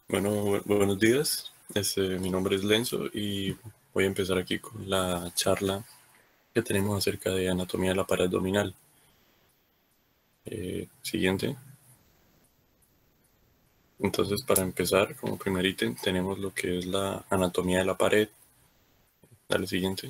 Bueno, buenos días. Mi nombre es Lenzo y voy a empezar aquí con la charla que tenemos acerca de anatomía de la pared abdominal. Siguiente. Entonces, para empezar, como primer ítem, tenemos lo que es la anatomía de la pared. Dale, siguiente.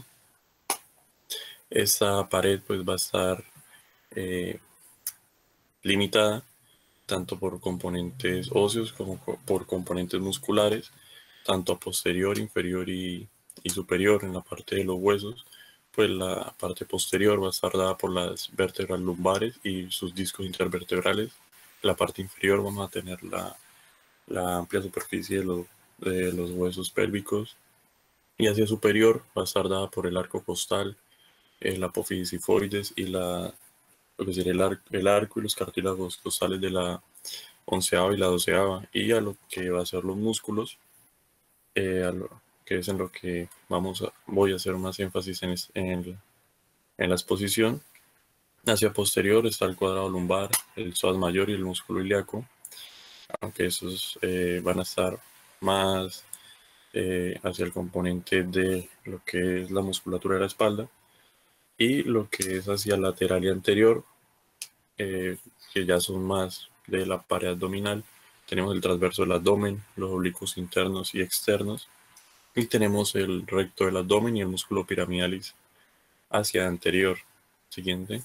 Esta pared pues va a estar eh, limitada tanto por componentes óseos como por componentes musculares, tanto a posterior, inferior y superior. En la parte de los huesos, pues la parte posterior va a estar dada por las vértebras lumbares y sus discos intervertebrales. La parte inferior vamos a tener la amplia superficie de los huesos pélvicos, y hacia superior va a estar dada por el arco costal, el apófisis sifoides y lo que sería el arco y los cartílagos costales de la onceava y la doceava, y a lo que va a ser los músculos, que es en lo que voy a hacer más énfasis en la exposición. Hacia posterior está el cuadrado lumbar, el psoas mayor y el músculo ilíaco, aunque esos van a estar más hacia el componente de lo que es la musculatura de la espalda, y lo que es hacia lateral y anterior, que ya son más de la pared abdominal. Tenemos el transverso del abdomen, los oblicuos internos y externos, y tenemos el recto del abdomen y el músculo piramidalis hacia anterior. Siguiente.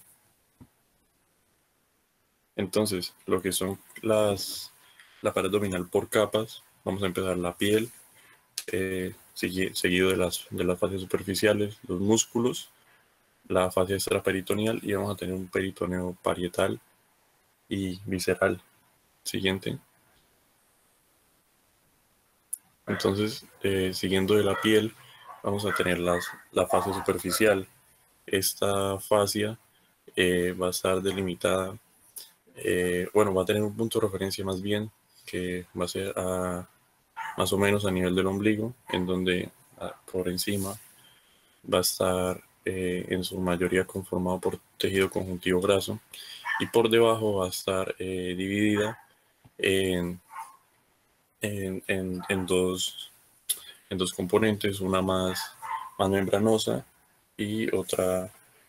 Entonces, lo que son la pared abdominal por capas, vamos a empezar la piel, seguido de las fascias superficiales, los músculos, la fascia extraperitoneal, y vamos a tener un peritoneo parietal y visceral. Siguiente. Entonces, siguiendo de la piel, vamos a tener la fascia superficial. Esta fascia va a estar delimitada, va a tener un punto de referencia más bien, que va a ser más o menos a nivel del ombligo, en donde por encima va a estar en su mayoría conformado por tejido conjuntivo graso, y por debajo va a estar dividida en, en dos componentes, una más membranosa y otra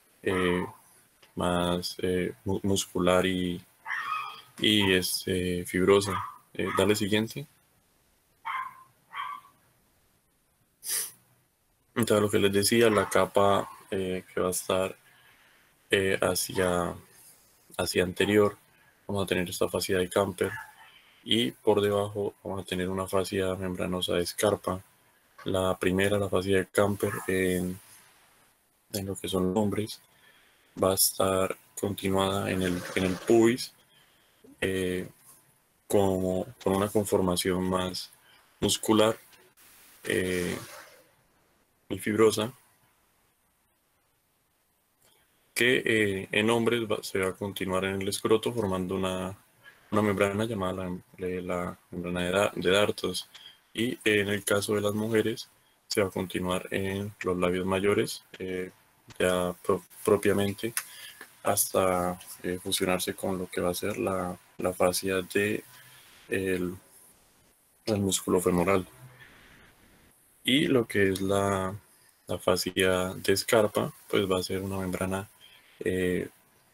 más muscular y fibrosa. Dale siguiente. Entonces, lo que les decía, la capa que va a estar hacia anterior, vamos a tener esta fascia de Camper, y por debajo vamos a tener una fascia membranosa de Scarpa. La primera, la fascia de Camper, en lo que son los hombres, va a estar continuada en el pubis, con una conformación más muscular y fibrosa, que en hombres se va a continuar en el escroto formando una membrana llamada la membrana de Dartos, y en el caso de las mujeres se va a continuar en los labios mayores, ya propiamente, hasta fusionarse con lo que va a ser la fascia del músculo femoral. Y lo que es la fascia de Scarpa, pues va a ser una membrana eh,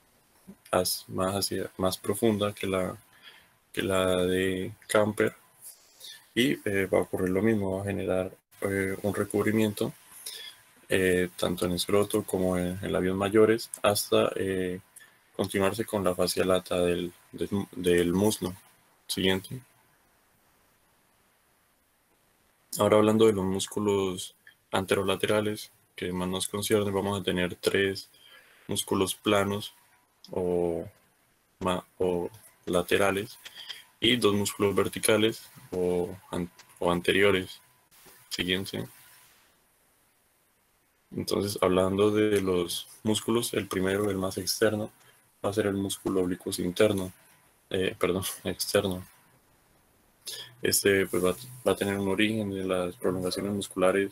más profunda que la de Camper, y va a ocurrir lo mismo, va a generar un recubrimiento tanto en escroto como en labios mayores, hasta continuarse con la fascia lata del muslo. Siguiente. Ahora, hablando de los músculos anterolaterales, que más nos conciernen, vamos a tener tres músculos planos o, o laterales, y dos músculos verticales o anteriores. Siguiente. Entonces, hablando de los músculos, el primero, el más externo, va a ser el músculo oblicuo interno, perdón, externo. Pues va a tener un origen de las prolongaciones musculares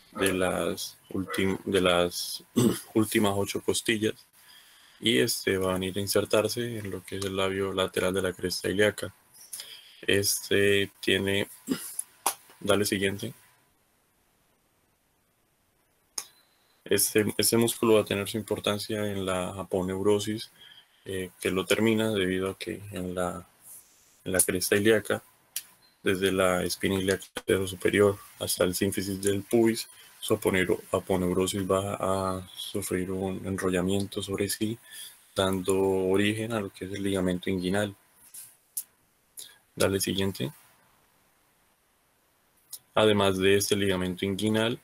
de las últimas 8 costillas, y va a venir a insertarse en lo que es el labio lateral de la cresta ilíaca. Este tiene, dale siguiente. Este músculo va a tener su importancia en la aponeurosis, que lo termina debido a que en la cresta ilíaca, desde la espina ilíaca superior hasta el sínfisis del pubis, su aponeurosis va a sufrir un enrollamiento sobre sí, dando origen a lo que es el ligamento inguinal. Dale siguiente. Además de este ligamento inguinal,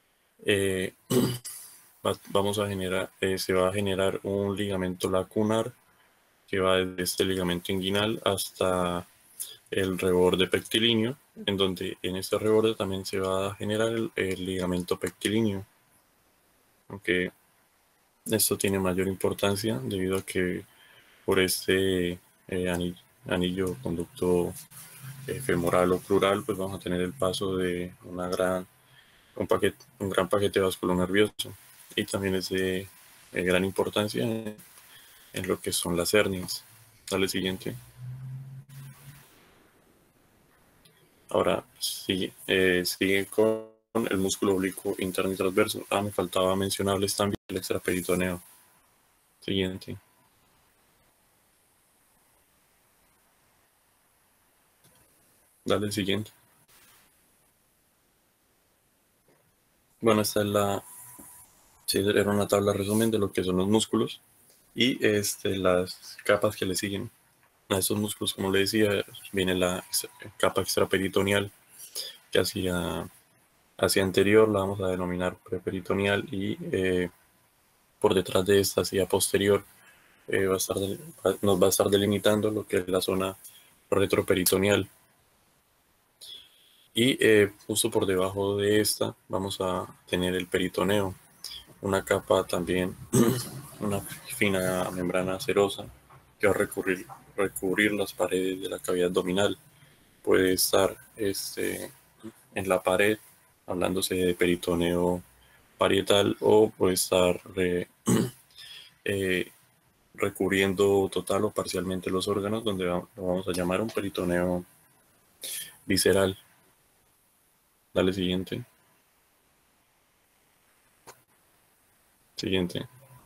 vamos a generar, se va a generar un ligamento lacunar que va desde este ligamento inguinal hasta el reborde pectilíneo, en donde en este reborde también se va a generar el ligamento pectilíneo, aunque esto tiene mayor importancia debido a que por este anillo conducto femoral o crural, pues vamos a tener el paso de un gran paquete vascular nervioso, y también es de gran importancia en lo que son las hernias. Dale siguiente. Ahora sigue con el músculo oblicuo interno y transverso. Me faltaba mencionarles también el extraperitoneo. Siguiente. Dale el siguiente. Bueno, esta es era una tabla resumen de lo que son los músculos y las capas que le siguen. A estos músculos, como le decía, viene la capa extraperitoneal, que hacia anterior la vamos a denominar preperitoneal, y por detrás de esta, hacia posterior, nos va a estar delimitando lo que es la zona retroperitoneal. Y justo por debajo de esta vamos a tener el peritoneo, una capa también, una fina membrana cerosa que va a recubrir las paredes de la cavidad abdominal. Puede estar en la pared, hablándose de peritoneo parietal, o puede estar recubriendo total o parcialmente los órganos, donde lo vamos a llamar un peritoneo visceral. Dale siguiente. Siguiente.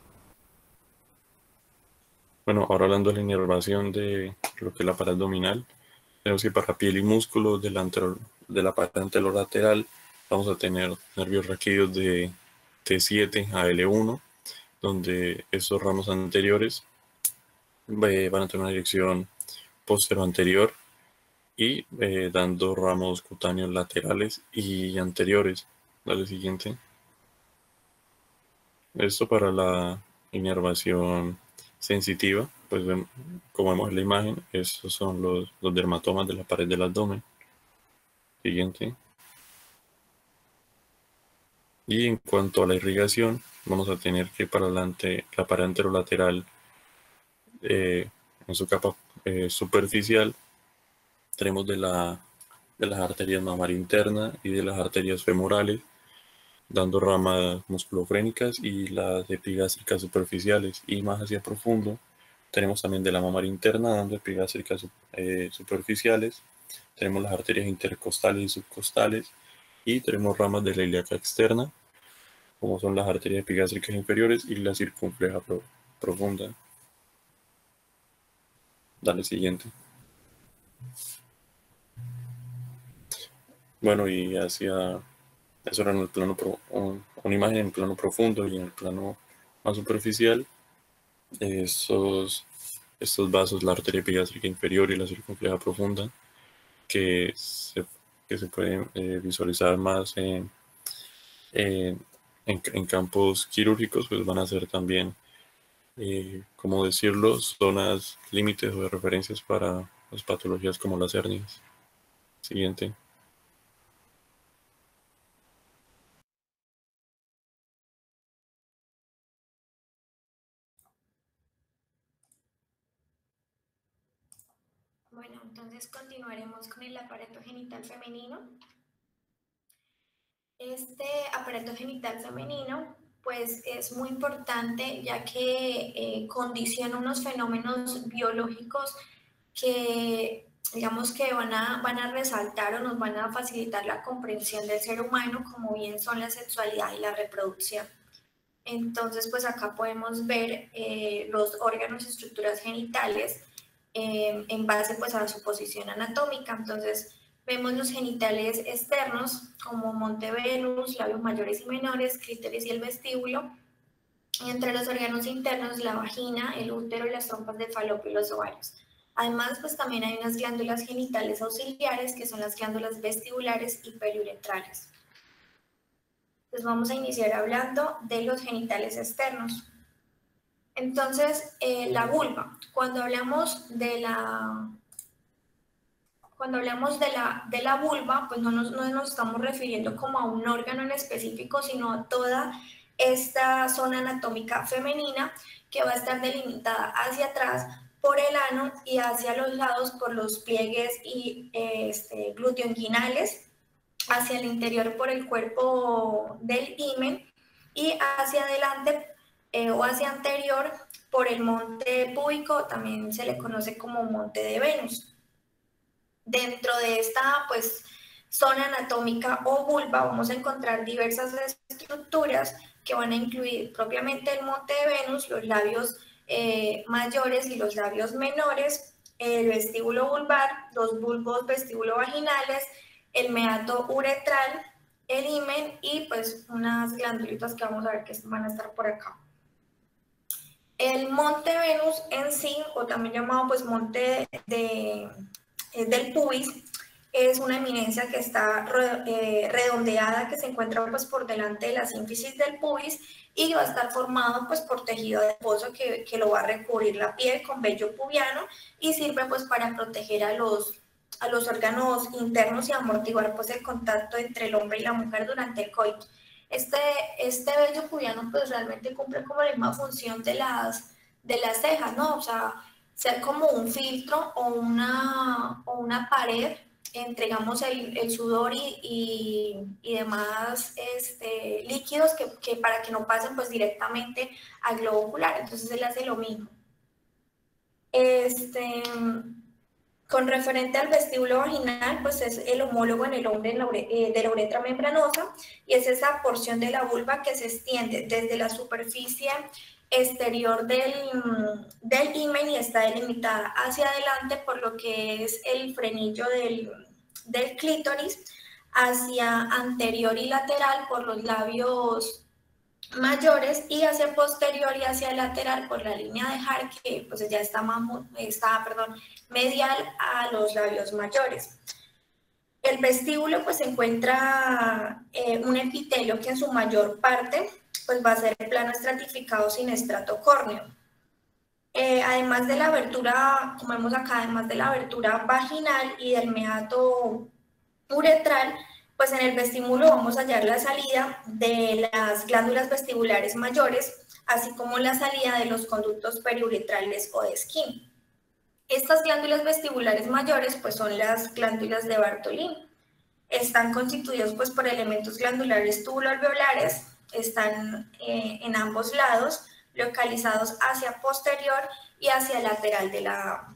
Bueno, ahora hablando de la inervación de lo que es la pared abdominal, tenemos que para piel y músculos de la pared anterolateral vamos a tener nervios raquídeos de T7 a L1, donde estos ramos anteriores van a tener una dirección postero-anterior y dando ramos cutáneos laterales y anteriores. Dale siguiente. Esto para la inervación sensitiva, pues como vemos en la imagen, estos son los dermatomas de la pared del abdomen. Siguiente. Y en cuanto a la irrigación, vamos a tener que para adelante la pared anterolateral, en su capa superficial, tenemos de las arterias mamaria interna y de las arterias femorales, dando ramas musculofrénicas y las epigástricas superficiales. Y más hacia profundo, tenemos también de la mamaria interna, dando epigástricas superficiales. Tenemos las arterias intercostales y subcostales, y tenemos ramas de la ilíaca externa, como son las arterias epigástricas inferiores y la circunfleja profunda. Dale siguiente. Bueno, y hacia eso era en el plano una imagen en el plano profundo, y en el plano más superficial, estos vasos, la arteria epigástrica inferior y la circunfleja profunda, que se pueden visualizar más en campos quirúrgicos, pues van a ser también, como decirlo, zonas límites o de referencias para las patologías como las hernias. Siguiente. Bueno, entonces continuaremos con el aparato genital femenino. Este aparato genital femenino pues es muy importante ya que condiciona unos fenómenos biológicos que digamos que van a resaltar o nos van a facilitar la comprensión del ser humano, como bien son la sexualidad y la reproducción. Entonces, pues acá podemos ver los órganos y estructuras genitales en base pues a su posición anatómica. Entonces, vemos los genitales externos como monte Venus, labios mayores y menores, clítoris y el vestíbulo. Y entre los órganos internos, la vagina, el útero, las trompas de falopio y los ovarios. Además, pues también hay unas glándulas genitales auxiliares que son las glándulas vestibulares y periuretrales. Entonces vamos a iniciar hablando de los genitales externos. Entonces, la vulva. Cuando hablamos de la vulva, pues no nos estamos refiriendo como a un órgano en específico, sino a toda esta zona anatómica femenina que va a estar delimitada hacia atrás por el ano y hacia los lados por los pliegues y glúteo-inguinales, hacia el interior por el cuerpo del himen y hacia adelante o hacia anterior por el monte púbico, también se le conoce como monte de Venus. Dentro de esta pues zona anatómica o vulva vamos a encontrar diversas estructuras que van a incluir propiamente el monte de Venus, los labios mayores y los labios menores, el vestíbulo vulvar, los bulbos vestíbulo-vaginales, el meato uretral, el himen y pues unas glandulitas que vamos a ver que van a estar por acá. El monte Venus en sí, o también llamado pues monte del pubis, es una eminencia que está redondeada, que se encuentra pues por delante de la sínfisis del pubis y va a estar formado pues por tejido adiposo que lo va a recubrir la piel con vello pubiano y sirve pues para proteger a los órganos internos y amortiguar pues el contacto entre el hombre y la mujer durante el coito. Este vello pubiano pues realmente cumple como la misma función de las cejas, ¿no? O sea, ser como un filtro o una pared entre, digamos, el sudor y demás líquidos que para que no pasen pues directamente al globo ocular. Entonces él hace lo mismo. Con referente al vestíbulo vaginal, pues es el homólogo en el hombre de la uretra membranosa y es esa porción de la vulva que se extiende desde la superficie exterior del himen y está delimitada hacia adelante por lo que es el frenillo del clítoris, hacia anterior y lateral por los labios mayores y hacia posterior y hacia lateral por la línea de Hart que pues ya está medial a los labios mayores. El vestíbulo pues se encuentra un epitelio que en su mayor parte pues va a ser el plano estratificado sin estrato córneo. Además de la abertura, como vemos acá, además de la abertura vaginal y del meato uretral, pues en el vestíbulo vamos a hallar la salida de las glándulas vestibulares mayores, así como la salida de los conductos periuretrales o de Skene. Estas glándulas vestibulares mayores pues son las glándulas de Bartholin. Están constituidos pues por elementos glandulares tubuloalveolares, están en ambos lados, localizados hacia posterior y hacia lateral de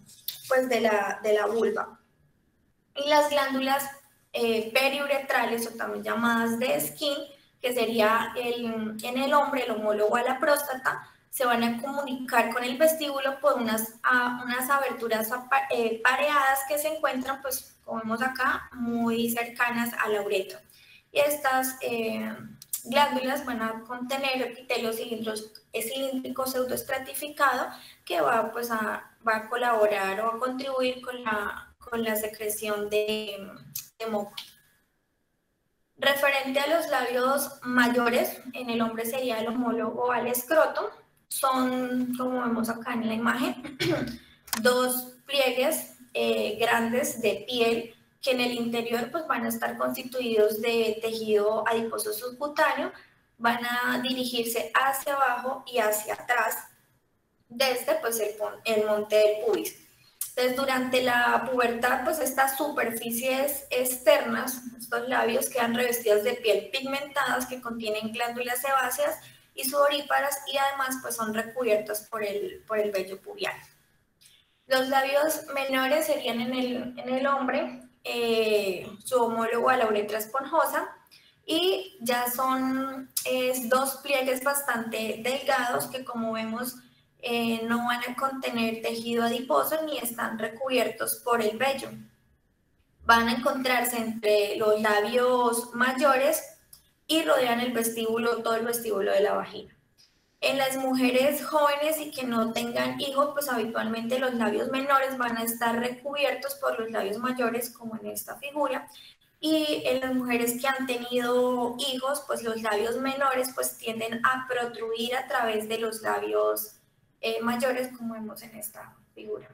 la vulva. Y las glándulas periuretrales, o también llamadas de Skene, que sería en el hombre el homólogo a la próstata, se van a comunicar con el vestíbulo por unas aberturas pareadas que se encuentran, pues como vemos acá, muy cercanas a la uretra. Y estas glándulas van a contener epitelio cilíndrico pseudoestratificado que va a colaborar o a contribuir con la secreción de moco. Referente a los labios mayores, en el hombre sería el homólogo al escroto. Son, como vemos acá en la imagen, dos pliegues grandes de piel que en el interior pues, van a estar constituidos de tejido adiposo subcutáneo, van a dirigirse hacia abajo y hacia atrás desde pues, el monte del pubis. Entonces, durante la pubertad, pues estas superficies externas, estos labios, quedan revestidos de piel pigmentadas que contienen glándulas sebáceas y sudoríparas y además pues son recubiertos por el vello pubiano. Los labios menores serían en el hombre, su homólogo a la uretra esponjosa, y ya son dos pliegues bastante delgados que, como vemos, no van a contener tejido adiposo ni están recubiertos por el vello. Van a encontrarse entre los labios mayores y rodean el vestíbulo, todo el vestíbulo de la vagina. En las mujeres jóvenes y que no tengan hijos, pues habitualmente los labios menores van a estar recubiertos por los labios mayores, como en esta figura. Y en las mujeres que han tenido hijos, pues los labios menores pues tienden a protruir a través de los labios mayores, como vemos en esta figura.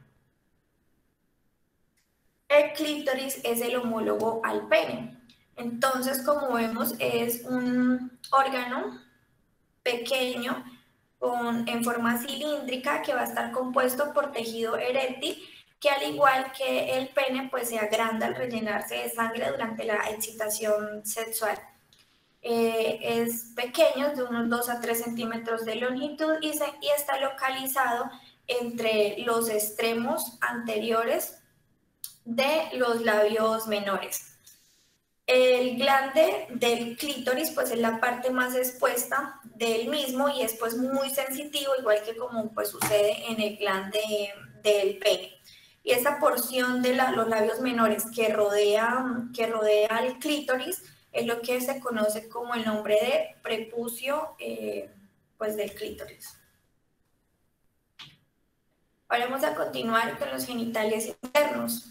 El clítoris es el homólogo al pene. Entonces, como vemos, es un órgano pequeño en forma cilíndrica que va a estar compuesto por tejido eréctil, que al igual que el pene, pues se agranda al rellenarse de sangre durante la excitación sexual. Es pequeño, de unos 2 a 3 centímetros de longitud y está localizado entre los extremos anteriores de los labios menores. El glande del clítoris pues es la parte más expuesta del mismo y es pues muy sensitivo, igual que como pues sucede en el glande del pene. Y esa porción de los labios menores que rodea el clítoris es lo que se conoce como el nombre de prepucio pues del clítoris. Ahora vamos a continuar con los genitales internos.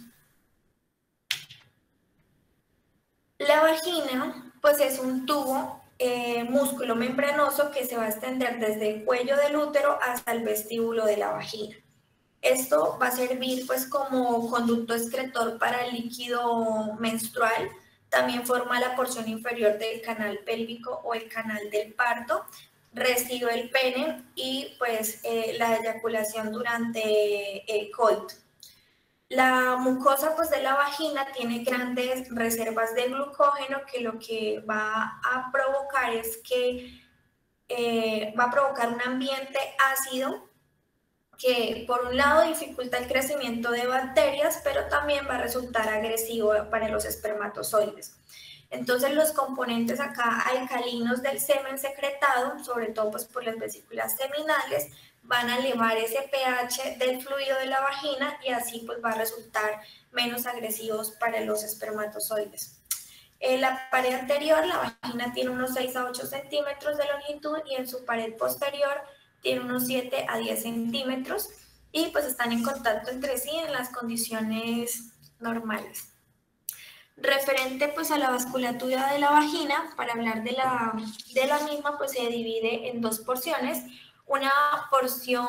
La vagina, pues es un tubo músculo membranoso que se va a extender desde el cuello del útero hasta el vestíbulo de la vagina. Esto va a servir pues como conducto excretor para el líquido menstrual. También forma la porción inferior del canal pélvico o el canal del parto. Recibe el pene y pues la eyaculación durante el coito. La mucosa pues de la vagina tiene grandes reservas de glucógeno que lo que va a provocar es que va a provocar un ambiente ácido que por un lado dificulta el crecimiento de bacterias, pero también va a resultar agresivo para los espermatozoides. Entonces los componentes acá alcalinos del semen secretado, sobre todo pues por las vesículas seminales, van a elevar ese pH del fluido de la vagina y así pues va a resultar menos agresivos para los espermatozoides. En la pared anterior, la vagina tiene unos 6 a 8 centímetros de longitud y en su pared posterior tiene unos 7 a 10 centímetros y pues están en contacto entre sí en las condiciones normales. Referente pues a la vasculatura de la vagina, para hablar de la misma, pues se divide en dos porciones. Una porción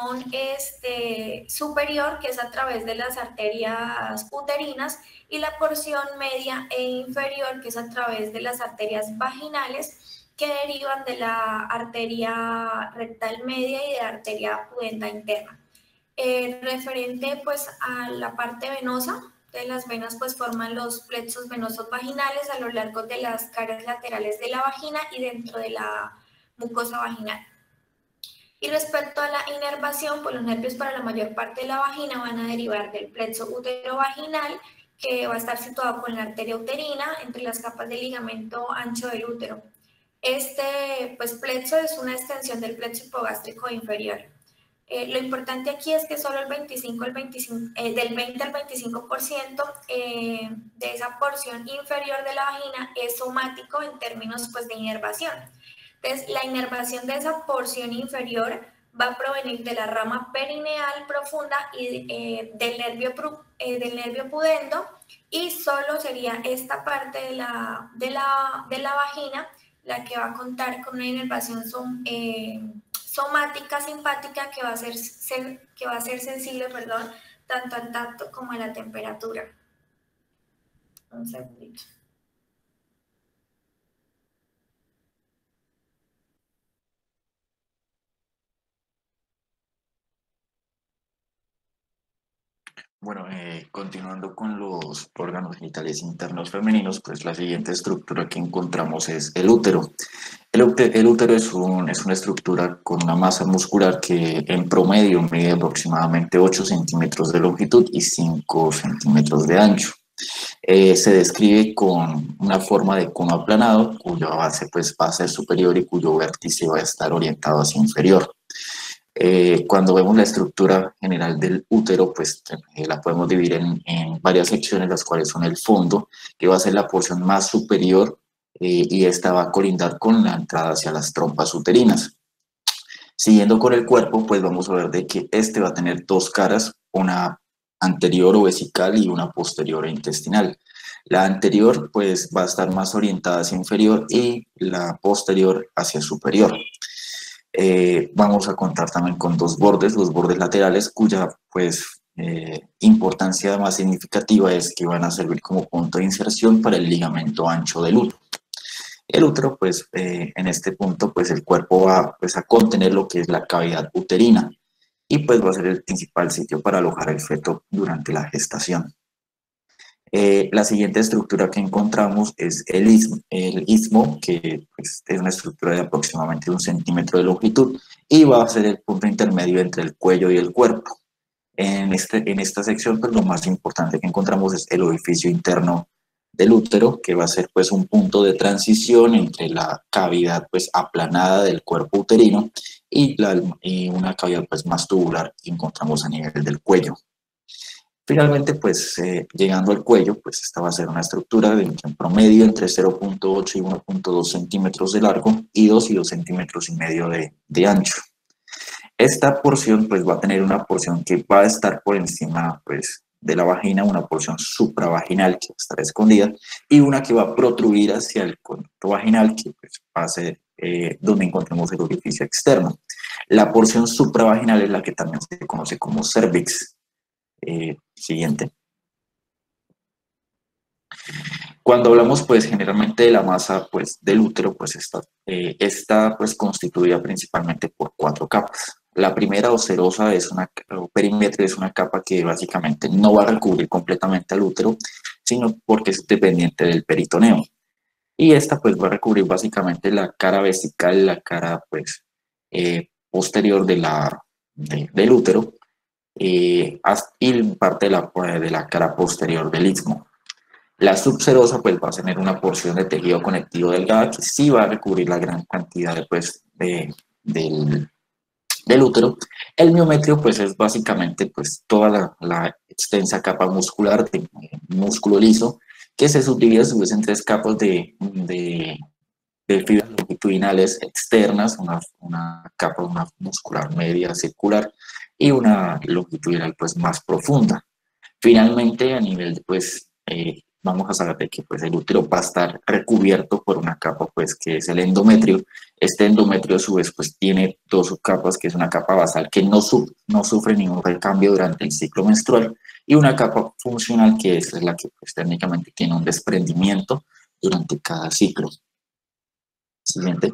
superior, que es a través de las arterias uterinas, y la porción media e inferior, que es a través de las arterias vaginales, que derivan de la arteria rectal media y de la arteria pudenda interna. Referente pues a la parte venosa, de las venas pues forman los plexos venosos vaginales a lo largo de las caras laterales de la vagina y dentro de la mucosa vaginal. Y respecto a la inervación, pues los nervios para la mayor parte de la vagina van a derivar del plexo uterovaginal, que va a estar situado con la arteria uterina entre las capas de ligamento ancho del útero. Este pues plexo es una extensión del plexo hipogástrico inferior. Lo importante aquí es que solo del 20 al 25% de esa porción inferior de la vagina es somático en términos pues, de inervación. Entonces, la inervación de esa porción inferior va a provenir de la rama perineal profunda y del nervio pudendo, y solo sería esta parte de la vagina la que va a contar con una inervación somática simpática que va a ser sensible, tanto al tacto como a la temperatura. Un segundito. Bueno, continuando con los órganos genitales internos femeninos, pues la siguiente estructura que encontramos es el útero. El útero es una estructura con una masa muscular que en promedio mide aproximadamente 8 centímetros de longitud y 5 centímetros de ancho. Se describe con una forma de cono aplanado, cuya base pues, va a ser superior y cuyo vértice va a estar orientado hacia inferior. Cuando vemos la estructura general del útero, pues la podemos dividir en varias secciones, las cuales son el fondo, que va a ser la porción más superior y esta va a colindar con la entrada hacia las trompas uterinas. Siguiendo con el cuerpo, pues vamos a ver de que este va a tener dos caras, una anterior o vesical y una posterior o intestinal. La anterior pues va a estar más orientada hacia inferior y la posterior hacia superior. Vamos a contar también con dos bordes, los bordes laterales, cuya pues importancia más significativa es que van a servir como punto de inserción para el ligamento ancho del útero. El útero, pues en este punto, pues el cuerpo va pues, a contener lo que es la cavidad uterina y pues va a ser el principal sitio para alojar el feto durante la gestación. La siguiente estructura que encontramos es el istmo, que pues, es una estructura de aproximadamente 1 centímetro de longitud y va a ser el punto intermedio entre el cuello y el cuerpo. En esta sección, pues lo más importante que encontramos es el orificio interno del útero, que va a ser pues un punto de transición entre la cavidad pues aplanada del cuerpo uterino y una cavidad pues más tubular que encontramos a nivel del cuello. Finalmente, pues llegando al cuello, pues esta va a ser una estructura en promedio entre 0.8 y 1.2 centímetros de largo y 2 y 2 centímetros y medio de ancho. Esta porción pues va a tener una porción que va a estar por encima pues de la vagina, una porción supravaginal que va a estar escondida y una que va a protruir hacia el conducto vaginal que pues, va a ser donde encontramos el orificio externo. La porción supravaginal es la que también se conoce como cervix. Siguiente. Cuando hablamos pues generalmente de la masa pues del útero, pues está pues constituida principalmente por 4 capas. La primera o serosa o perímetro es una capa que básicamente no va a recubrir completamente al útero, sino porque es dependiente del peritoneo. Y esta pues va a recubrir básicamente la cara vesical, la cara pues posterior del útero, y parte de la cara posterior del istmo. La subserosa pues va a tener una porción de tejido conectivo delgada que sí va a recubrir la gran cantidad del útero. El miometrio pues es básicamente pues toda la extensa capa muscular de músculo liso que se subdivide a su vez en 3 capas de fibras longitudinales externas, una capa muscular media circular y una longitudinal pues más profunda. Finalmente, a nivel pues vamos a saber de que pues, el útero va a estar recubierto por una capa pues que es el endometrio. Este endometrio a su vez pues tiene 2 subcapas, que es una capa basal que no sufre ningún recambio durante el ciclo menstrual y una capa funcional que es la que pues técnicamente tiene un desprendimiento durante cada ciclo. Siguiente.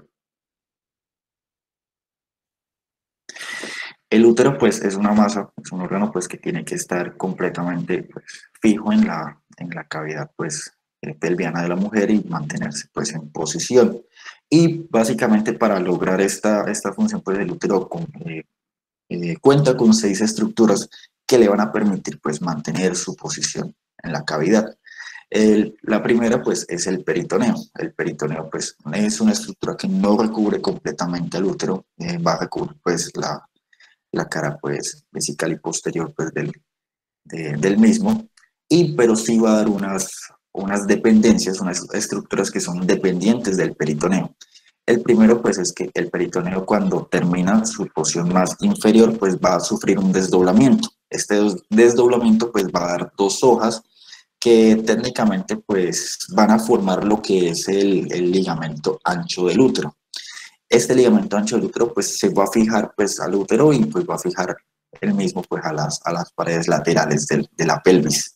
El útero pues es una masa, es un órgano pues que tiene que estar completamente pues, fijo en la cavidad pues pelviana de la mujer y mantenerse pues en posición. Y básicamente para lograr esta función pues el útero cuenta con 6 estructuras que le van a permitir pues mantener su posición en la cavidad. La primera pues es el peritoneo. El peritoneo pues es una estructura que no recubre completamente al útero, va a recubrir pues la cara pues vesical y posterior pues del mismo, pero sí va a dar unas dependencias, unas estructuras que son dependientes del peritoneo. El primero pues es que el peritoneo cuando termina su porción más inferior pues va a sufrir un desdoblamiento. Este desdoblamiento pues va a dar 2 hojas que técnicamente pues van a formar lo que es el ligamento ancho del útero. Este ligamento ancho del útero pues se va a fijar pues al útero y pues va a fijar el mismo pues a las paredes laterales de la pelvis.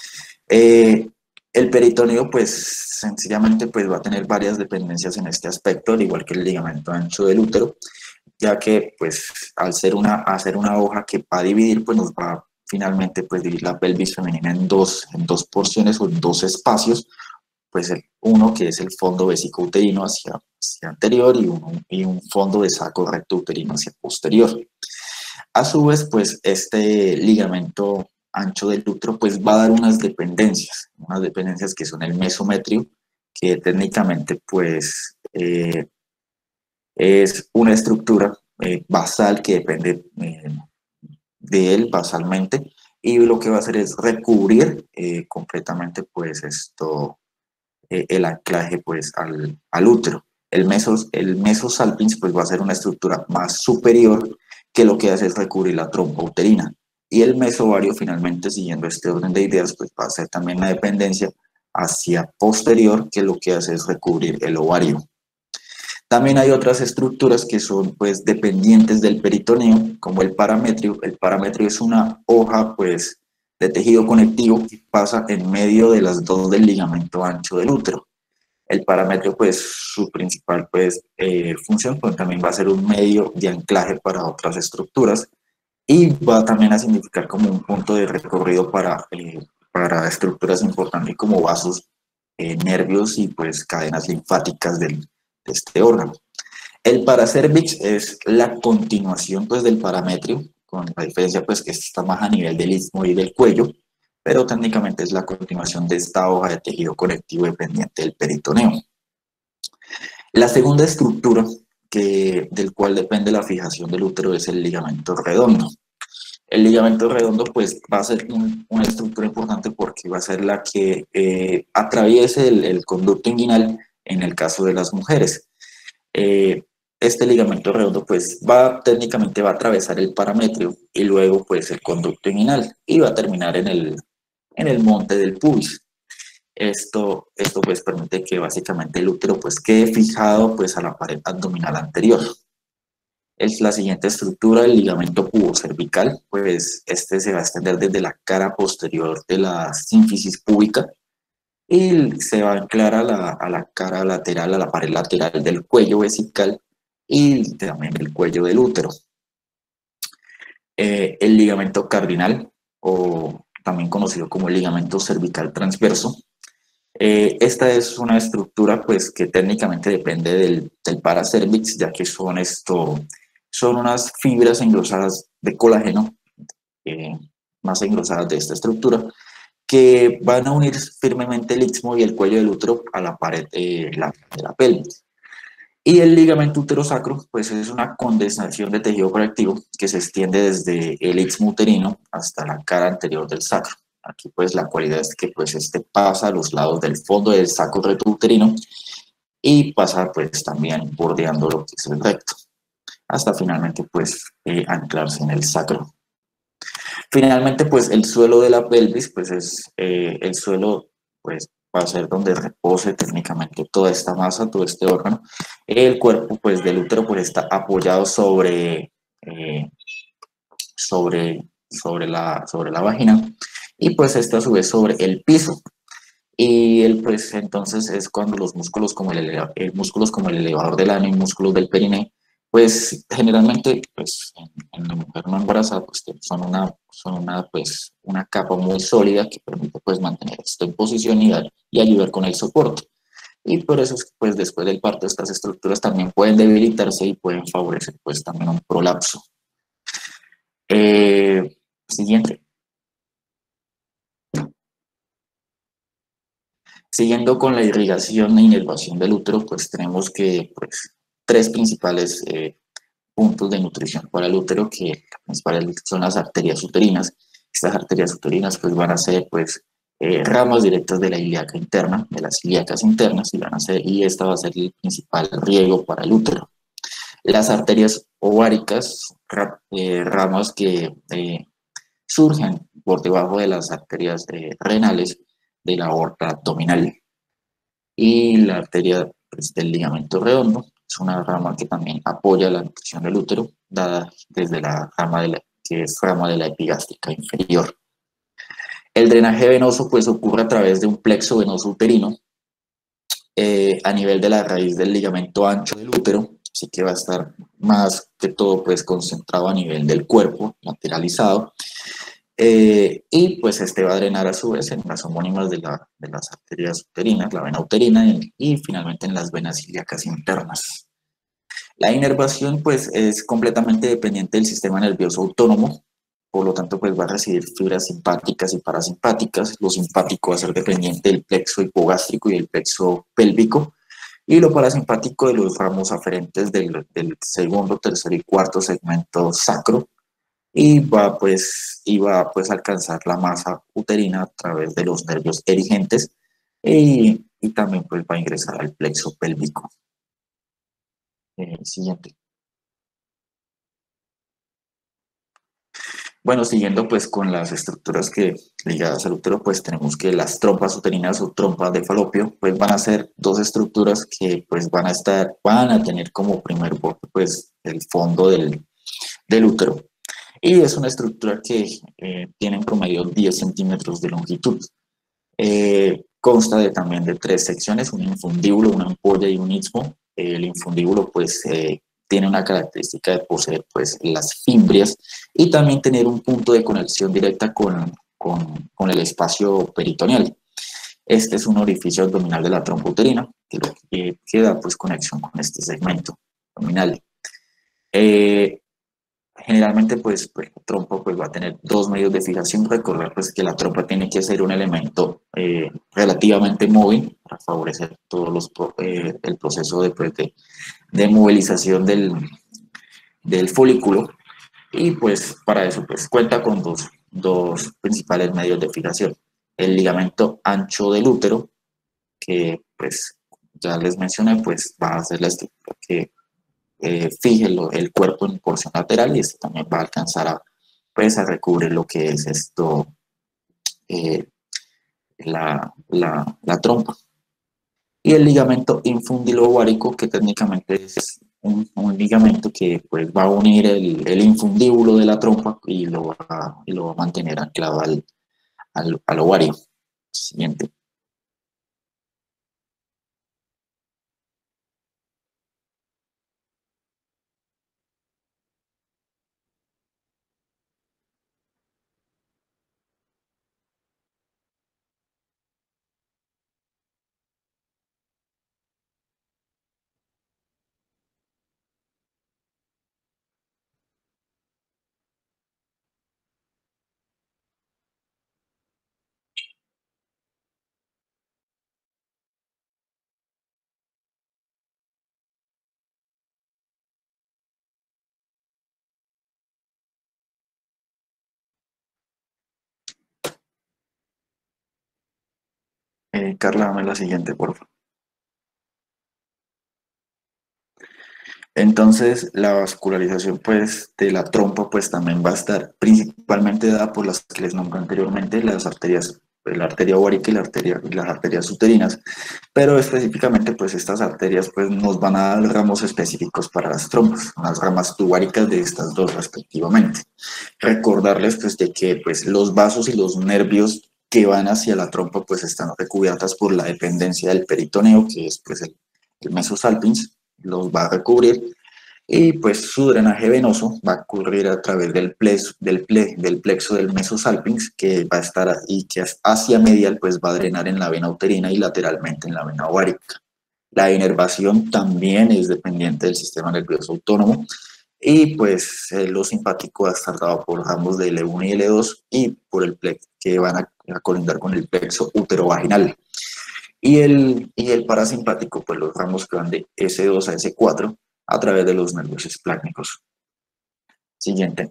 El peritoneo pues sencillamente pues va a tener varias dependencias en este aspecto, al igual que el ligamento ancho del útero, ya que pues al hacer una hoja que va a dividir pues nos va finalmente pues dividir la pelvis femenina en dos porciones o en dos espacios, pues uno que es el fondo vesicouterino hacia anterior y un fondo de saco recto uterino hacia posterior. A su vez, pues este ligamento ancho del útero pues va a dar unas dependencias que son el mesometrio, que técnicamente pues es una estructura basal que depende de él basalmente, y lo que va a hacer es recubrir completamente pues el anclaje pues al útero. El mesosalpinx pues va a ser una estructura más superior que lo que hace es recubrir la trompa uterina, y el mesovario finalmente, siguiendo este orden de ideas, pues va a ser también una dependencia hacia posterior, que lo que hace es recubrir el ovario. También hay otras estructuras que son pues dependientes del peritoneo, como el parametrio. El parametrio es una hoja pues de tejido conectivo que pasa en medio de las dos del ligamento ancho del útero. El parametrio pues su principal pues función pues, también va a ser un medio de anclaje para otras estructuras, y va también a significar como un punto de recorrido para estructuras importantes como vasos, nervios y pues cadenas linfáticas de este órgano. El paracervix es la continuación pues del parametrio, con la diferencia pues que está más a nivel del istmo y del cuello, pero técnicamente es la continuación de esta hoja de tejido conectivo dependiente del peritoneo. La segunda estructura del cual depende la fijación del útero es el ligamento redondo. El ligamento redondo pues va a ser una estructura importante porque va a ser la que atraviese el conducto inguinal en el caso de las mujeres. Este ligamento redondo pues técnicamente va a atravesar el parametrio y luego pues el conducto inguinal y va a terminar en el monte del pubis. Esto pues permite que básicamente el útero pues quede fijado pues a la pared abdominal anterior. Es la siguiente estructura, el ligamento pubocervical, pues este se va a extender desde la cara posterior de la sínfisis púbica y se va a anclar a la cara lateral, a la pared lateral del cuello vesical y también el cuello del útero. El ligamento cardinal, o también conocido como el ligamento cervical transverso, esta es una estructura pues que técnicamente depende del paracervix, ya que son unas fibras engrosadas de colágeno, más engrosadas de esta estructura, que van a unir firmemente el istmo y el cuello del útero a la pared de la pelvis. Y el ligamento uterosacro pues es una condensación de tejido conectivo que se extiende desde el istmo uterino hasta la cara anterior del sacro. Aquí pues la cualidad es que pues este pasa a los lados del fondo del saco retrouterino y pasa pues también bordeando lo que es el recto, hasta finalmente pues anclarse en el sacro. Finalmente pues el suelo de la pelvis pues es el suelo pues va a ser donde repose técnicamente toda esta masa, todo este órgano. El cuerpo pues del útero pues está apoyado sobre la vagina, y pues esta a su vez sobre el piso. Y pues entonces es cuando los músculos como el elevador del ano y músculos del periné, pues generalmente pues en la mujer no embarazada pues son una capa muy sólida que permite pues mantener esto en posición y ayudar con el soporte. Y por eso es que pues después del parto estas estructuras también pueden debilitarse y pueden favorecer pues también un prolapso. Siguiente. Siguiendo con la irrigación e inervación del útero, pues tenemos que pues, tres principales puntos de nutrición para el útero, que principales son las arterias uterinas. Estas arterias uterinas pues van a ser pues ramas directas de la ilíaca interna, de las ilíacas internas, y esta va a ser el principal riego para el útero. Las arterias ováricas, ramas que surgen por debajo de las arterias renales de la aorta abdominal. Y la arteria pues, del ligamento redondo es una rama que también apoya la nutrición del útero, dada desde la rama de la epigástrica inferior. El drenaje venoso pues ocurre a través de un plexo venoso uterino a nivel de la raíz del ligamento ancho del útero, así que va a estar más que todo pues concentrado a nivel del cuerpo, lateralizado. y pues este va a drenar a su vez en las homónimas de las arterias uterinas, la vena uterina y finalmente en las venas ilíacas internas. La inervación pues es completamente dependiente del sistema nervioso autónomo, por lo tanto pues va a recibir fibras simpáticas y parasimpáticas. Lo simpático va a ser dependiente del plexo hipogástrico y el plexo pélvico, y lo parasimpático de los ramos aferentes del segundo, tercer y cuarto segmento sacro, y va a alcanzar la masa uterina a través de los nervios erigentes, y también pues va a ingresar al plexo pélvico. Siguiente. Bueno, siguiendo pues con las estructuras ligadas al útero, pues tenemos que las trompas uterinas o trompas de falopio, pues van a ser dos estructuras que pues van a tener como primer borde pues el fondo del útero. Y es una estructura que tiene en promedio 10 centímetros de longitud. Consta también de 3 secciones, un infundíbulo, una ampolla y un istmo. El infundíbulo pues tiene una característica de poseer pues las fimbrias y también tener un punto de conexión directa con el espacio peritoneal. Este es un orificio abdominal de la trompa uterina que da pues conexión con este segmento abdominal. Generalmente pues la trompa pues va a tener dos medios de fijación. Recordar pues que la trompa tiene que ser un elemento relativamente móvil para favorecer el proceso de movilización del folículo, y pues para eso pues cuenta con dos principales medios de fijación: el ligamento ancho del útero, que pues ya les mencioné, pues va a ser la estructura que fije el cuerpo en porción lateral, y esto también va a alcanzar a recubrir lo que es esto, la trompa. Y el ligamento infundilovárico, que técnicamente es un ligamento que pues va a unir el infundíbulo de la trompa y lo va a mantener anclado al ovario. Siguiente. Carla, dame la siguiente, por favor. Entonces, la vascularización pues, de la trompa pues, también va a estar principalmente dada por las que les nombré anteriormente, las arterias, la arteria ovárica y las arterias uterinas, pero específicamente pues, estas arterias pues, nos van a dar ramos específicos para las trompas, las ramas tubáricas de estas dos respectivamente. Recordarles pues, de que pues, los vasos y los nervios que van hacia la trompa pues, están recubiertas por la dependencia del peritoneo, que es pues, el mesosalpinx, los va a recubrir, y pues su drenaje venoso va a ocurrir a través del plexo del mesosalpinx, que va a estar y que hacia medial pues va a drenar en la vena uterina y lateralmente en la vena ovárica. La inervación también es dependiente del sistema nervioso autónomo, y pues lo simpático va a estar dado por ramos de L1 y L2 y por el plexo que van a colindar con el plexo uterovaginal. Y el parasimpático, pues los ramos que van de S2 a S4 a través de los nervios esplácnicos. Siguiente.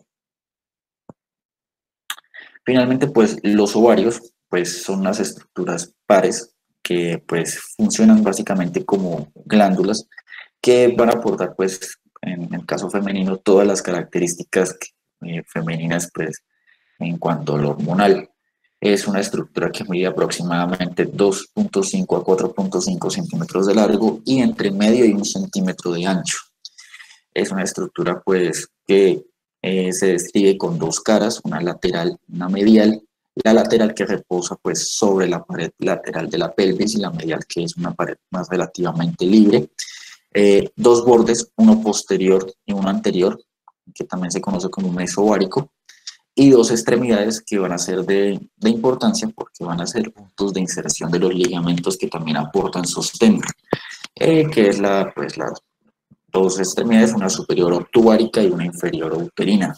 Finalmente, pues los ovarios, pues son unas estructuras pares que pues funcionan básicamente como glándulas que van a aportar, pues en el caso femenino, todas las características femeninas, pues en cuanto a lo hormonal. Es una estructura que mide aproximadamente 2.5 a 4.5 centímetros de largo y entre medio y 1 centímetro de ancho. Es una estructura pues que se describe con dos caras, una lateral y una medial. La lateral que reposa pues sobre la pared lateral de la pelvis, y la medial que es una pared más relativamente libre. Dos bordes, uno posterior y uno anterior, que también se conoce como meso ovárico. y dos extremidades que van a ser de importancia porque van a ser puntos de inserción de los ligamentos que también aportan sostén, que es pues, las dos extremidades, una superior obtuárica y una inferior uterina.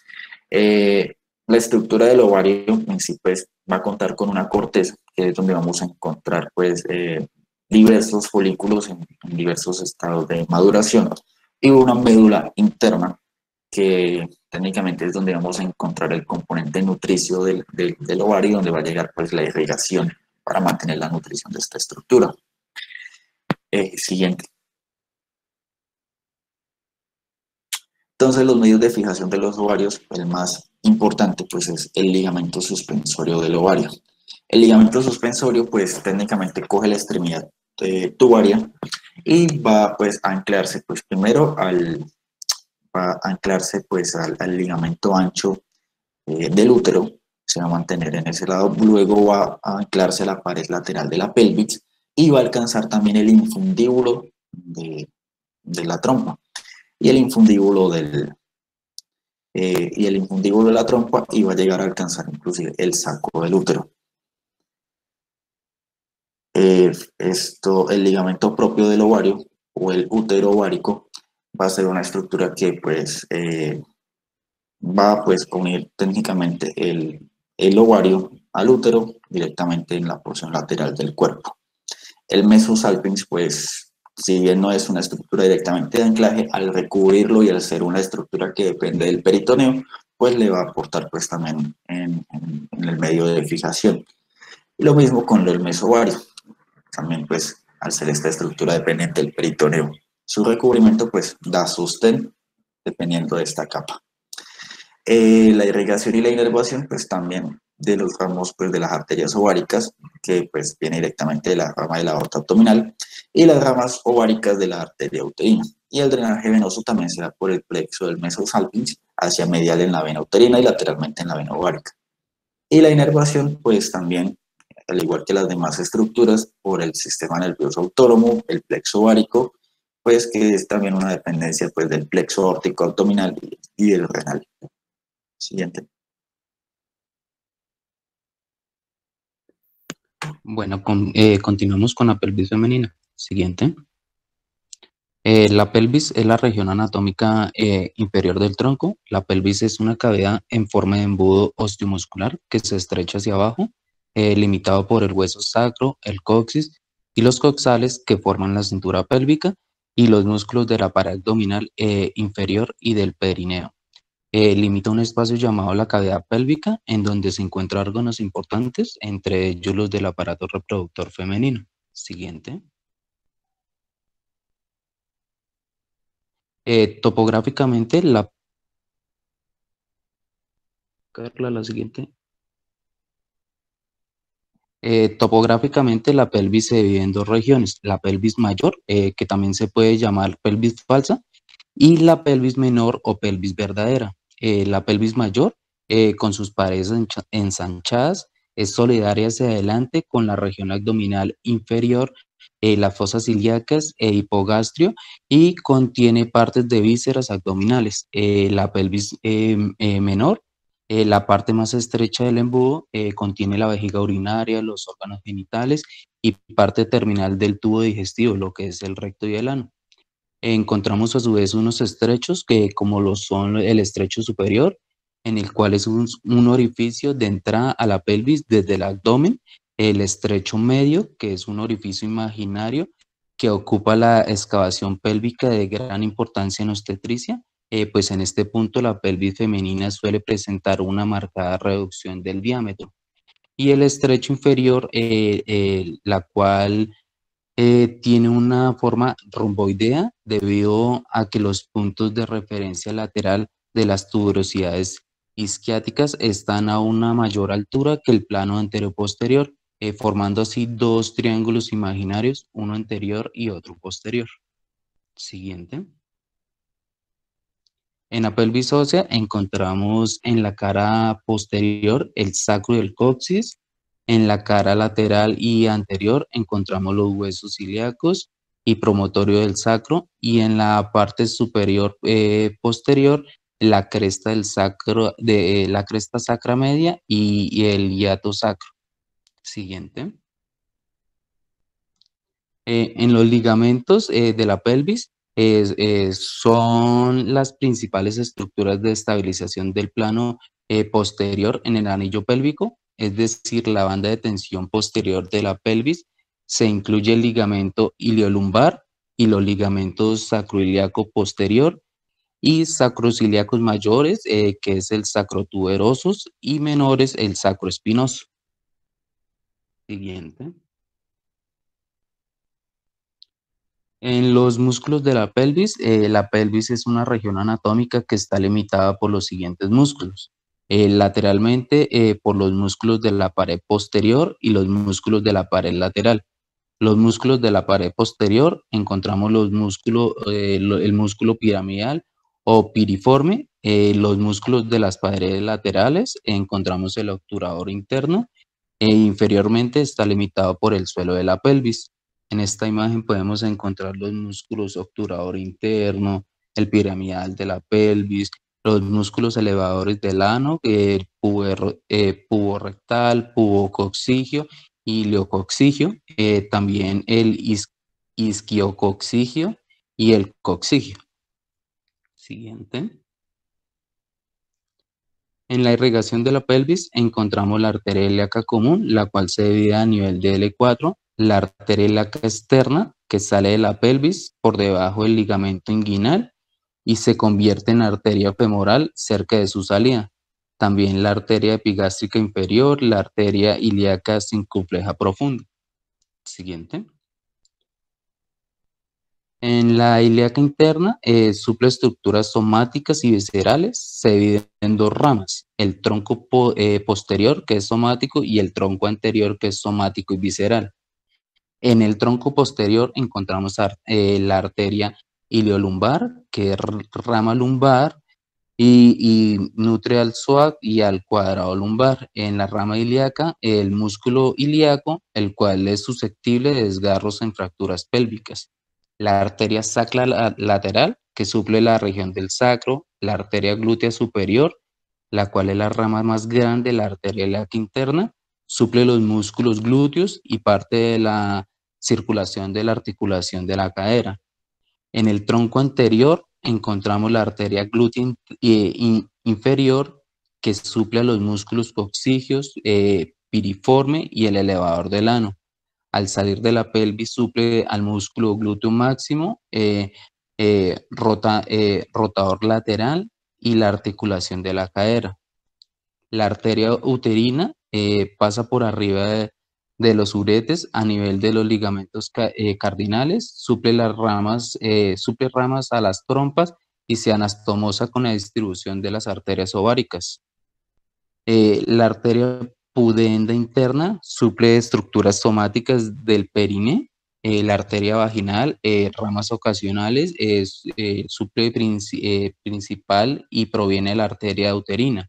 La estructura del ovario en sí pues, va a contar con una corteza, que es donde vamos a encontrar pues, diversos folículos en diversos estados de maduración, y una médula interna que técnicamente es donde vamos a encontrar el componente nutricio del ovario, donde va a llegar pues, la irrigación para mantener la nutrición de esta estructura. Siguiente. Entonces, los medios de fijación de los ovarios, el más importante pues es el ligamento suspensorio del ovario. El ligamento suspensorio pues técnicamente coge la extremidad tubaria y va pues a anclarse pues primero va a anclarse pues al ligamento ancho del útero, se va a mantener en ese lado, luego va a anclarse a la pared lateral de la pelvis y va a alcanzar también el infundíbulo de la trompa y el infundíbulo de la trompa, y va a llegar a alcanzar inclusive el saco del útero. El ligamento propio del ovario o el útero ovárico va a ser una estructura que pues va a pues unir técnicamente el ovario al útero directamente en la porción lateral del cuerpo. El mesosalpinx pues si bien no es una estructura directamente de anclaje, al recubrirlo y al ser una estructura que depende del peritoneo, pues le va a aportar pues también en el medio de fijación. Y lo mismo con el mesovario, también pues al ser esta estructura dependiente del peritoneo, su recubrimiento pues da sostén dependiendo de esta capa. La irrigación y la inervación pues también de los ramos pues de las arterias ováricas, que pues viene directamente de la rama de la aorta abdominal, y las ramas ováricas de la arteria uterina. Y el drenaje venoso también se da por el plexo del mesosalpinx hacia medial en la vena uterina y lateralmente en la vena ovárica. Y la inervación pues también, al igual que las demás estructuras, por el sistema nervioso autónomo, el plexo ovárico, pues que es también una dependencia pues del plexo aórtico abdominal y del renal. Siguiente. Bueno, continuamos con la pelvis femenina. Siguiente. La pelvis es la región anatómica inferior del tronco. La pelvis es una cavidad en forma de embudo osteomuscular que se estrecha hacia abajo, limitado por el hueso sacro, el coxis y los coxales que forman la cintura pélvica y los músculos de la pared abdominal inferior y del perineo. Limita un espacio llamado la cavidad pélvica, en donde se encuentran órganos importantes, entre ellos los del aparato reproductor femenino. Siguiente. Topográficamente, la siguiente. Topográficamente, la pelvis se divide en dos regiones: la pelvis mayor, que también se puede llamar pelvis falsa, y la pelvis menor o pelvis verdadera. La pelvis mayor, con sus paredes ensanchadas, es solidaria hacia adelante con la región abdominal inferior, las fosas ilíacas e hipogastrio, y contiene partes de vísceras abdominales. La pelvis menor, la parte más estrecha del embudo, contiene la vejiga urinaria, los órganos genitales y parte terminal del tubo digestivo, lo que es el recto y el ano. Encontramos a su vez unos estrechos que como lo son el estrecho superior, en el cual es un orificio de entrada a la pelvis desde el abdomen, el estrecho medio, que es un orificio imaginario que ocupa la excavación pélvica de gran importancia en obstetricia, pues en este punto la pelvis femenina suele presentar una marcada reducción del diámetro. Y el estrecho inferior, la cual tiene una forma romboidea debido a que los puntos de referencia lateral de las tuberosidades isquiáticas están a una mayor altura que el plano anteroposterior, formando así dos triángulos imaginarios, uno anterior y otro posterior. Siguiente. En la pelvis ósea encontramos en la cara posterior el sacro y el coxis. En la cara lateral y anterior encontramos los huesos ilíacos y promontorio del sacro, y en la parte superior posterior la cresta del sacro, la cresta sacra media y el hiato sacro. Siguiente. En los ligamentos de la pelvis son las principales estructuras de estabilización del plano posterior en el anillo pélvico, es decir, la banda de tensión posterior de la pelvis. Se incluye el ligamento iliolumbar y los ligamentos sacroiliaco posterior y sacrociliacos mayores, que es el sacrotuberosos, y menores, el sacroespinoso. Siguiente. En los músculos de la pelvis es una región anatómica que está limitada por los siguientes músculos. Lateralmente por los músculos de la pared posterior y los músculos de la pared lateral. Los músculos de la pared posterior encontramos el músculo piramidal o piriforme. Los músculos de las paredes laterales encontramos el obturador interno e inferiormente está limitado por el suelo de la pelvis. En esta imagen podemos encontrar los músculos obturador interno, el piramidal de la pelvis, los músculos elevadores del ano, el puborectal, pubococcigio, iliococcigio, también el isquiococcigio y el coccigio. Siguiente. En la irrigación de la pelvis encontramos la arteria ilíaca común, la cual se divide a nivel de L4, la arteria ilíaca externa, que sale de la pelvis por debajo del ligamento inguinal y se convierte en arteria femoral cerca de su salida. También la arteria epigástrica inferior, la arteria ilíaca circunfleja profunda. Siguiente. En la ilíaca interna suple estructuras somáticas y viscerales, se divide en dos ramas, el tronco posterior, que es somático, y el tronco anterior, que es somático y visceral. En el tronco posterior encontramos la arteria iliolumbar, que es rama lumbar, y nutre al psoas y al cuadrado lumbar. En la rama ilíaca, el músculo ilíaco, el cual es susceptible de desgarros en fracturas pélvicas. La arteria sacra lateral, que suple la región del sacro, la arteria glútea superior, la cual es la rama más grande de la arteria ilíaca interna, suple los músculos glúteos y parte de la circulación de la articulación de la cadera. En el tronco anterior encontramos la arteria glútea inferior, que suple a los músculos coccigios, piriforme y el elevador del ano. Al salir de la pelvis suple al músculo glúteo máximo, rotador lateral y la articulación de la cadera. La arteria uterina pasa por arriba de los uretes a nivel de los ligamentos cardinales, suple ramas a las trompas y se anastomosa con la distribución de las arterias ováricas. La arteria pudenda interna suple estructuras somáticas del periné. La arteria vaginal, ramas ocasionales, suple principal y proviene de la arteria uterina.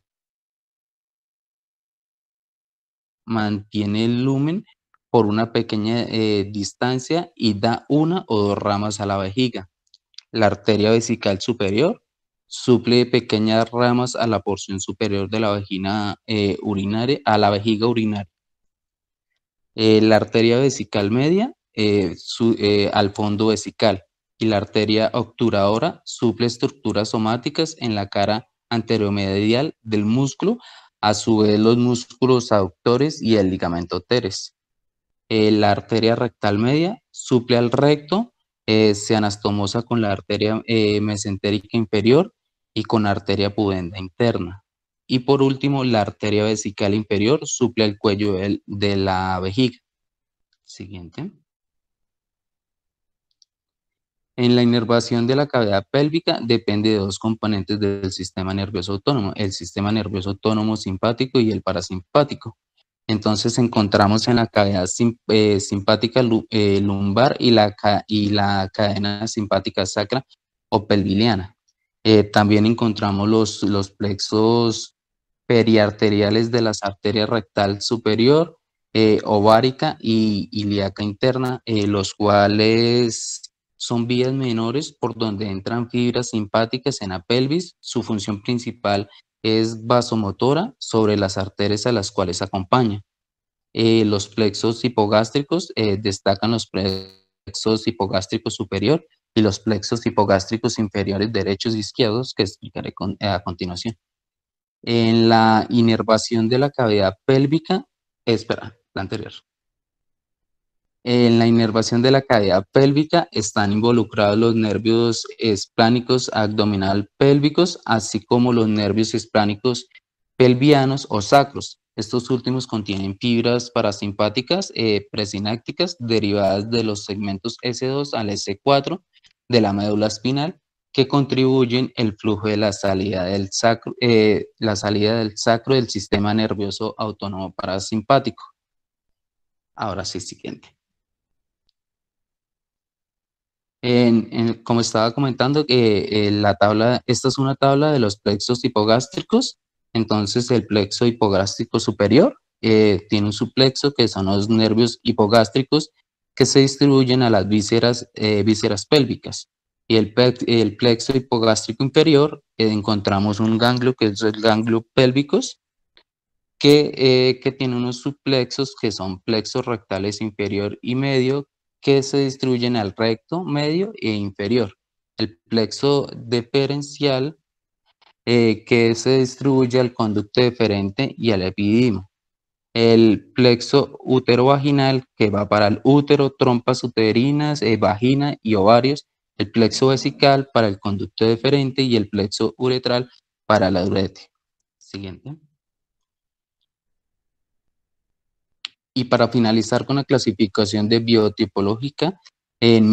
Mantiene el lumen por una pequeña distancia y da una o dos ramas a la vejiga. La arteria vesical superior suple pequeñas ramas a la porción superior de la vejiga urinaria, la arteria vesical media al fondo vesical, y la arteria obturadora suple estructuras somáticas en la cara anteromedial del músculo, a su vez los músculos aductores y el ligamento teres. La arteria rectal media suple al recto, se anastomosa con la arteria mesentérica inferior y con arteria pudenda interna. Y por último, la arteria vesical inferior suple el cuello de la vejiga. Siguiente. En la inervación de la cavidad pélvica depende de dos componentes del sistema nervioso autónomo, el sistema nervioso autónomo simpático y el parasimpático. Entonces encontramos en la cavidad simpática lumbar y la cadena simpática sacra o pelviana. También encontramos los plexos periarteriales de las arterias rectal superior, ovárica y ilíaca interna, los cuales Son vías menores por donde entran fibras simpáticas en la pelvis. Su función principal es vasomotora sobre las arterias a las cuales acompaña. Los plexos hipogástricos, destacan los plexos hipogástricos superior y los plexos hipogástricos inferiores derechos e izquierdos, que explicaré a continuación. En la inervación de la cavidad pélvica, la anterior. En la inervación de la cavidad pélvica están involucrados los nervios esplánicos abdominal pélvicos, así como los nervios esplánicos pelvianos o sacros. Estos últimos contienen fibras parasimpáticas presinápticas derivadas de los segmentos S2 al S4 de la médula espinal, que contribuyen el flujo de la salida del sacro del sistema nervioso autónomo parasimpático. Ahora sí, siguiente. Como estaba comentando, esta es una tabla de los plexos hipogástricos. Entonces, el plexo hipogástrico superior tiene un subplexo, que son los nervios hipogástricos que se distribuyen a las vísceras pélvicas. Y el plexo hipogástrico inferior, encontramos un ganglio, que es el ganglio pélvicos, que tiene unos subplexos, que son plexos rectales inferior y medio, que se distribuyen al recto, medio e inferior. El plexo deferencial, que se distribuye al conducto deferente y al epidídimo. El plexo uterovaginal, que va para el útero, trompas uterinas, vagina y ovarios. El plexo vesical para el conducto deferente y el plexo uretral para la uretra. Siguiente. Y para finalizar con la clasificación de biotipológica, en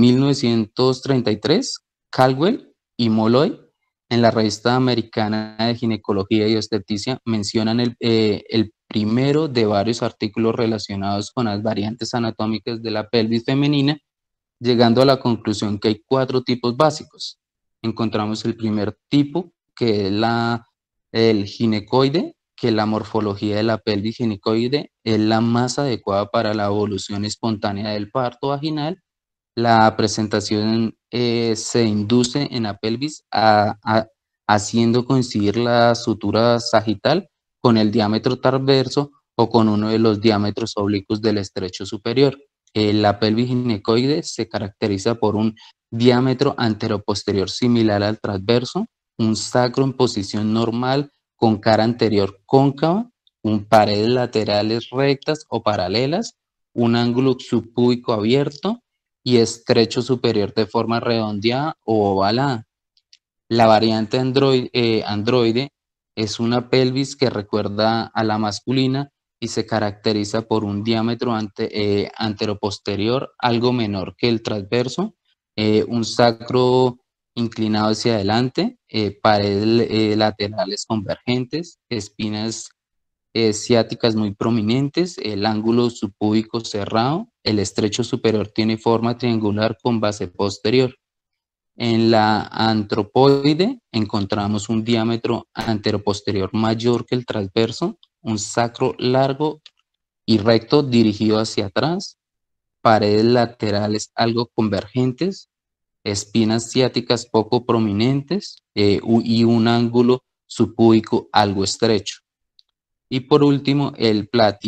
1933, Caldwell y Molloy, en la revista americana de ginecología y obstetricia, mencionan el primero de varios artículos relacionados con las variantes anatómicas de la pelvis femenina, llegando a la conclusión que hay 4 tipos básicos. Encontramos el primer tipo, que es el ginecoide, que la morfología de la pelvis ginecoide es la más adecuada para la evolución espontánea del parto vaginal. La presentación se induce en la pelvis haciendo coincidir la sutura sagital con el diámetro transverso o con uno de los diámetros oblicuos del estrecho superior. La pelvis ginecoide se caracteriza por un diámetro anteroposterior similar al transverso, un sacro en posición normal con cara anterior cóncava, paredes laterales rectas o paralelas, un ángulo subpúbico abierto y estrecho superior de forma redondeada o ovalada. La variante androide es una pelvis que recuerda a la masculina y se caracteriza por un diámetro anteroposterior algo menor que el transverso, un sacro inclinado hacia adelante, paredes laterales convergentes, espinas ciáticas muy prominentes, el ángulo subpúbico cerrado, el estrecho superior tiene forma triangular con base posterior. En la antropoide encontramos un diámetro anteroposterior mayor que el transverso, un sacro largo y recto dirigido hacia atrás, paredes laterales algo convergentes, espinas ciáticas poco prominentes y un ángulo subpúbico algo estrecho. Y por último, el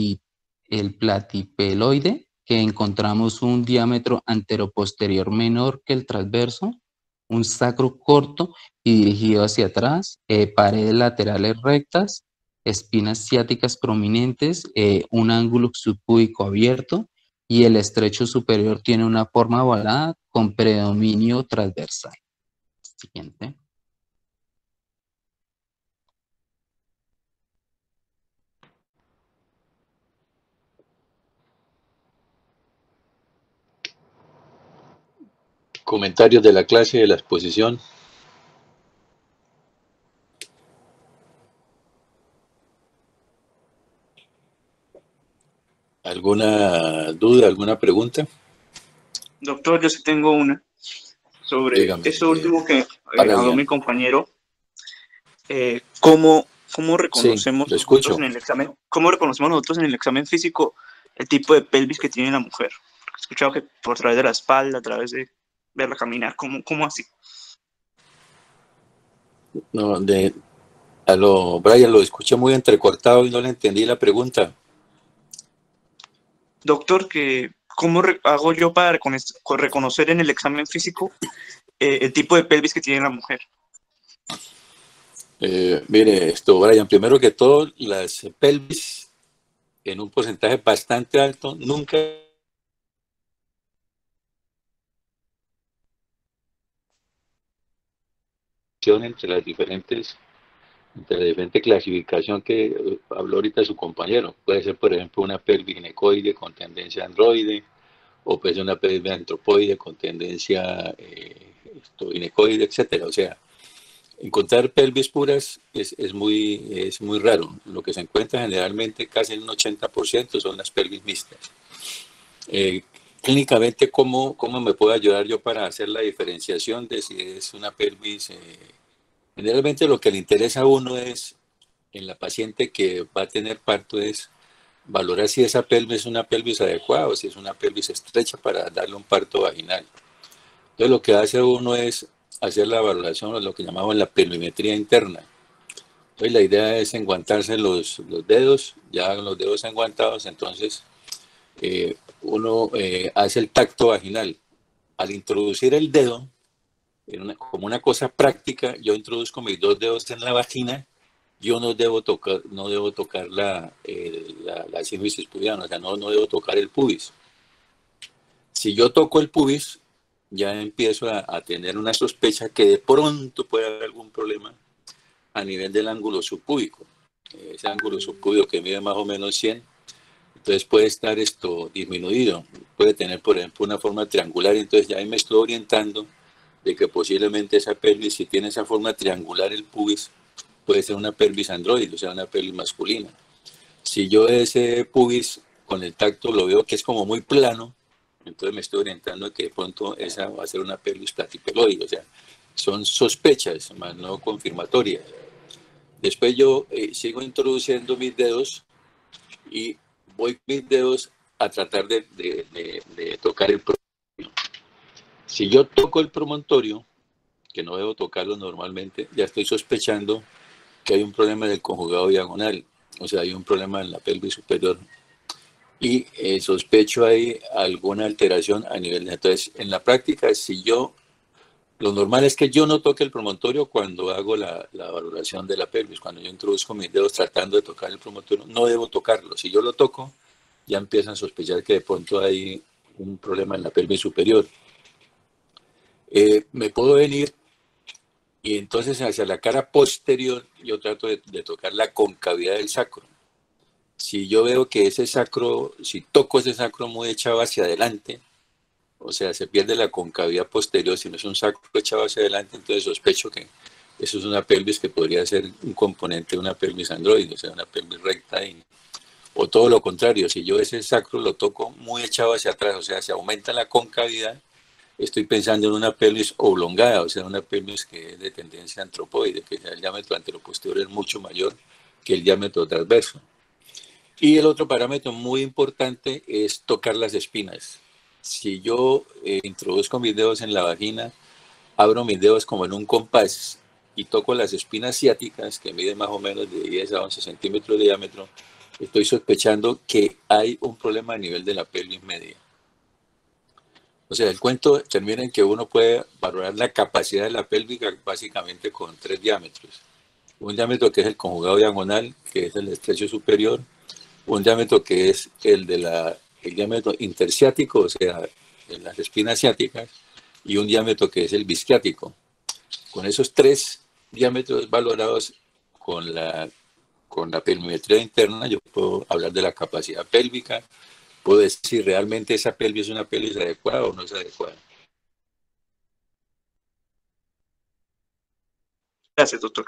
platipeloide, que encontramos un diámetro anteroposterior menor que el transverso, un sacro corto y dirigido hacia atrás, paredes laterales rectas, espinas ciáticas prominentes, un ángulo subpúbico abierto y el estrecho superior tiene una forma ovalada con predominio transversal. Siguiente. Comentarios de la clase de la exposición. ¿Alguna duda, alguna pregunta? Doctor, yo sí tengo una sobre Dígame, eso último que haga habló bien. mi compañero. ¿Cómo reconocemos Sí, lo escucho. nosotros en el examen? ¿Cómo reconocemos nosotros en el examen físico el tipo de pelvis que tiene la mujer? He escuchado que por través de la espalda, a través de verla caminar? ¿Cómo así? No, Brian, lo escuché muy entrecortado y no le entendí la pregunta. Doctor, ¿cómo hago yo para reconocer en el examen físico el tipo de pelvis que tiene la mujer? Mire, Brian, primero que todo, las pelvis en un porcentaje bastante alto nunca entre la diferente clasificación que habló ahorita su compañero. Puede ser, por ejemplo, una pelvis ginecoide con tendencia androide, o puede ser una pelvis antropoide con tendencia ginecoide, etcétera. O sea, encontrar pelvis puras es muy raro. Lo que se encuentra generalmente, casi en un 80%, son las pelvis mixtas. Clínicamente, ¿cómo me puedo ayudar yo para hacer la diferenciación de si es una pelvis? Generalmente lo que le interesa a uno es, en la paciente que va a tener parto, es valorar si esa pelvis es una pelvis adecuada o si es una pelvis estrecha para darle un parto vaginal. Entonces lo que hace uno es hacer la valoración, o lo que llamamos la pelvimetría interna. Entonces la idea es enguantarse los dedos, ya con los dedos enguantados, entonces uno hace el tacto vaginal. Al introducir el dedo, como una cosa práctica, yo introduzco mis dos dedos en la vagina. Yo no debo tocar la sínfisis pubiana, o sea, no debo tocar el pubis. Si yo toco el pubis, ya empiezo a tener una sospecha que de pronto puede haber algún problema a nivel del ángulo subpúbico. Ese ángulo subpúbico que mide más o menos 100, entonces puede estar disminuido, puede tener, por ejemplo, una forma triangular, entonces ya ahí me estoy orientando de que posiblemente esa pelvis, si tiene esa forma triangular el pubis, puede ser una pelvis androide, o sea, una pelvis masculina. Si yo ese pubis con el tacto lo veo que es como muy plano, entonces me estoy orientando a que de pronto esa va a ser una pelvis platipeloide, o sea, son sospechas, más no confirmatorias. Después yo sigo introduciendo mis dedos y voy mis dedos a tratar de tocar el promontorio. Si yo toco el promontorio, que no debo tocarlo normalmente, ya estoy sospechando que hay un problema del conjugado diagonal, o sea, hay un problema en la pelvis superior. Y sospecho hay alguna alteración a nivel de... Entonces, en la práctica, lo normal es que yo no toque el promontorio cuando hago la valoración de la pelvis. Cuando yo introduzco mis dedos tratando de tocar el promontorio, no debo tocarlo. Si yo lo toco, ya empiezan a sospechar que de pronto hay un problema en la pelvis superior. Me puedo venir y entonces hacia la cara posterior yo trato de tocar la concavidad del sacro. Si yo veo que ese sacro, si toco ese sacro muy echado hacia adelante, o sea, se pierde la concavidad posterior, si no es un sacro echado hacia adelante, entonces sospecho que eso es una pelvis que podría ser un componente de una pelvis androide, o sea, una pelvis recta. O todo lo contrario, si yo ese sacro lo toco muy echado hacia atrás, o sea, se aumenta la concavidad, estoy pensando en una pelvis oblongada, o sea, una pelvis que es de tendencia antropoide, que el diámetro anteroposterior es mucho mayor que el diámetro transverso. Y el otro parámetro muy importante es tocar las espinas. Si yo introduzco mis dedos en la vagina, abro mis dedos como en un compás y toco las espinas ciáticas, que miden más o menos de 10 a 11 centímetros de diámetro, estoy sospechando que hay un problema a nivel de la pelvis media. O sea, el cuento termina en que uno puede valorar la capacidad de la pélvica básicamente con 3 diámetros. Un diámetro que es el conjugado diagonal, que es el estrecho superior, un diámetro que es el diámetro interciático, o sea, en las espinas ciáticas, y un diámetro que es el bisciático. Con esos 3 diámetros valorados con la pelvimetría interna, yo puedo hablar de la capacidad pélvica, puedo decir si realmente esa pelvis es una pelvis adecuada o no es adecuada. Gracias, doctor.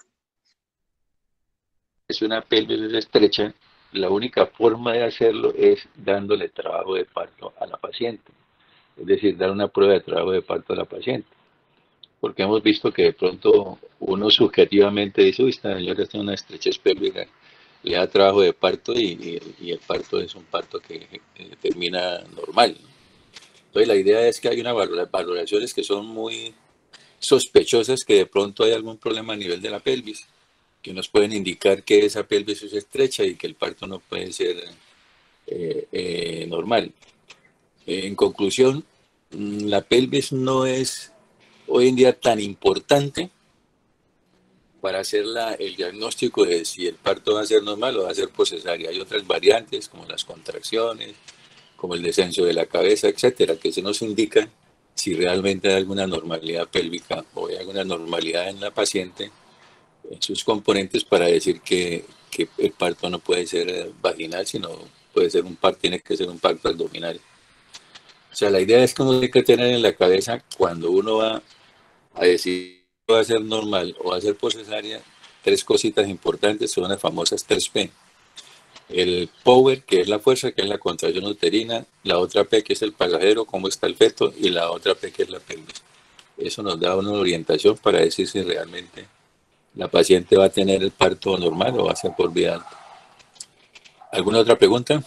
Es una pelvis estrecha, la única forma de hacerlo es dándole trabajo de parto a la paciente, es decir, dar una prueba de trabajo de parto a la paciente, porque hemos visto que de pronto uno subjetivamente dice, uy, esta señora tiene una estrechez pélvica, le da trabajo de parto y el parto es un parto que termina normal, ¿no? Entonces la idea es que hay unas valoraciones que son muy sospechosas, que de pronto hay algún problema a nivel de la pelvis, que nos pueden indicar que esa pelvis es estrecha y que el parto no puede ser normal. En conclusión, la pelvis no es hoy en día tan importante para hacer el diagnóstico de si el parto va a ser normal o va a ser por cesárea. Hay otras variantes como las contracciones, como el descenso de la cabeza, etcétera, que se nos indican si realmente hay alguna normalidad pélvica o hay alguna normalidad en la paciente, en sus componentes, para decir que el parto no puede ser vaginal, sino puede ser tiene que ser un parto abdominal. O sea, la idea es que uno tiene que tener en la cabeza cuando uno va a decir si va a ser normal o va a ser por cesárea, tres cositas importantes, son las famosas 3P. El power, que es la fuerza, que es la contracción uterina; la otra P, que es el pasajero, cómo está el feto; y la otra P, que es la pelvis. Eso nos da una orientación para decir si realmente la paciente va a tener el parto normal o va a ser por vía alta. ¿Alguna otra pregunta?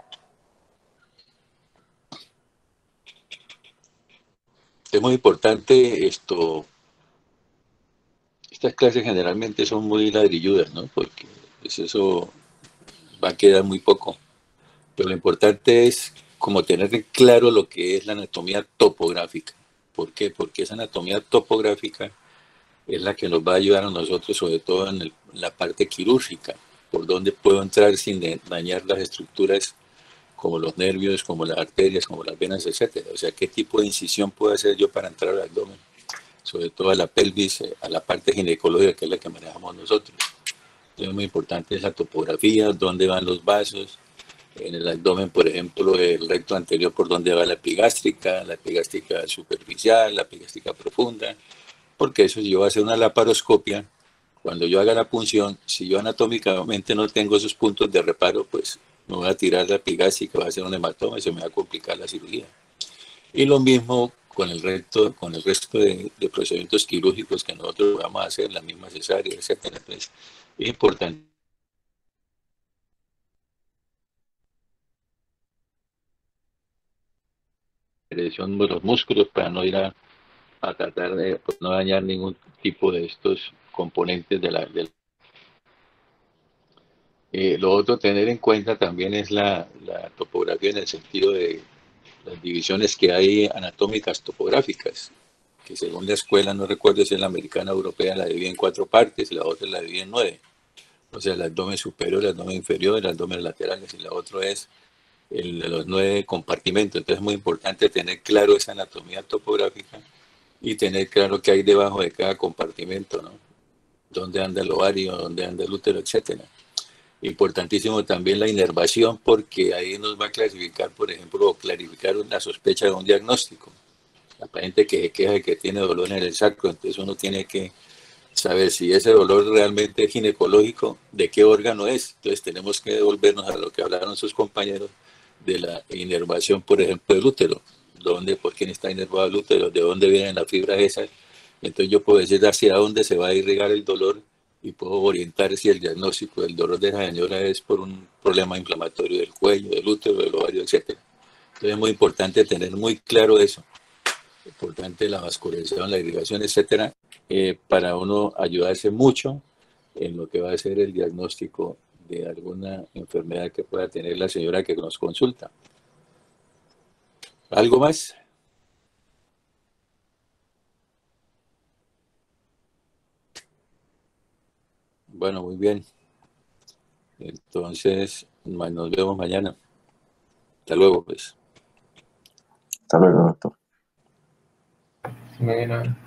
Es muy importante esto. Estas clases generalmente son muy ladrilludas, ¿no? Porque pues eso va a quedar muy poco. Pero lo importante es como tener claro lo que es la anatomía topográfica. ¿Por qué? Porque esa anatomía topográfica es la que nos va a ayudar a nosotros, sobre todo en la parte quirúrgica, por donde puedo entrar sin dañar las estructuras como los nervios, como las arterias, como las venas, etcétera. O sea, qué tipo de incisión puedo hacer yo para entrar al abdomen, sobre todo a la pelvis, a la parte ginecológica, que es la que manejamos nosotros. Entonces, muy importante es la topografía, dónde van los vasos. En el abdomen, por ejemplo, el recto anterior, por dónde va la epigástrica superficial, la epigástrica profunda, porque eso, si yo voy a hacer una laparoscopia, cuando yo haga la punción, si yo anatómicamente no tengo esos puntos de reparo, pues me voy a tirar la epigástrica, va a hacer un hematoma y se me va a complicar la cirugía. Y lo mismo con el resto de procedimientos quirúrgicos que nosotros vamos a hacer, la misma cesárea, etcétera. Pues, es importante. Dirección de los músculos para no ir a tratar de no dañar ningún tipo de estos componentes lo otro a tener en cuenta también es la topografía, en el sentido de las divisiones que hay anatómicas topográficas, que según la escuela, no recuerdo si es la americana o europea, la divide en 4 partes y la otra la divide en 9. O sea, el abdomen superior, el abdomen inferior, el abdomen laterales, y la otra es el de los 9 compartimentos. Entonces es muy importante tener claro esa anatomía topográfica y tener claro qué hay debajo de cada compartimento, ¿no? Dónde anda el ovario, dónde anda el útero, etcétera. Importantísimo también la inervación, porque ahí nos va a clasificar, por ejemplo, o clarificar una sospecha de un diagnóstico. La paciente que se queja de que tiene dolor en el sacro, entonces uno tiene que saber si ese dolor realmente es ginecológico, de qué órgano es. Entonces tenemos que devolvernos a lo que hablaron sus compañeros de la inervación, por ejemplo, del útero. ¿Por quién está inervado el útero? ¿De dónde vienen las fibras esas? Entonces yo puedo decir hacia dónde se va a irrigar el dolor y puedo orientar si el diagnóstico del dolor de esa señora es por un problema inflamatorio del cuello, del útero, del ovario, etc. Entonces es muy importante tener muy claro eso. Importante la vascularización, la irrigación, etcétera, para uno ayudarse mucho en lo que va a ser el diagnóstico de alguna enfermedad que pueda tener la señora que nos consulta. ¿Algo más? Bueno, muy bien. Entonces, nos vemos mañana. Hasta luego, pues. Hasta luego, doctor. Bueno.